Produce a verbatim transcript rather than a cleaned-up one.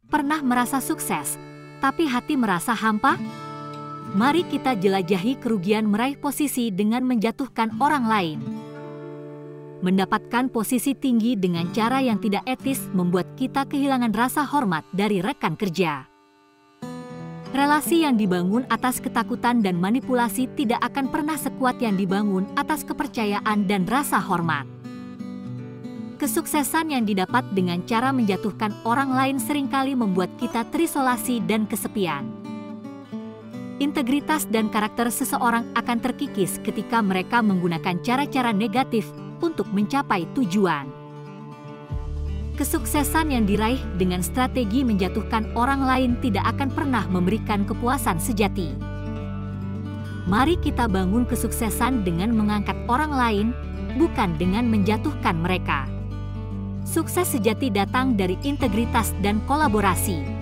Pernah merasa sukses, tapi hati merasa hampa? Mari kita jelajahi kerugian meraih posisi dengan menjatuhkan orang lain. Mendapatkan posisi tinggi dengan cara yang tidak etis membuat kita kehilangan rasa hormat dari rekan kerja. Relasi yang dibangun atas ketakutan dan manipulasi tidak akan pernah sekuat yang dibangun atas kepercayaan dan rasa hormat. Kesuksesan yang didapat dengan cara menjatuhkan orang lain seringkali membuat kita terisolasi dan kesepian. Integritas dan karakter seseorang akan terkikis ketika mereka menggunakan cara-cara negatif untuk mencapai tujuan. Kesuksesan yang diraih dengan strategi menjatuhkan orang lain tidak akan pernah memberikan kepuasan sejati. Mari kita bangun kesuksesan dengan mengangkat orang lain, bukan dengan menjatuhkan mereka. Sukses sejati datang dari integritas dan kolaborasi.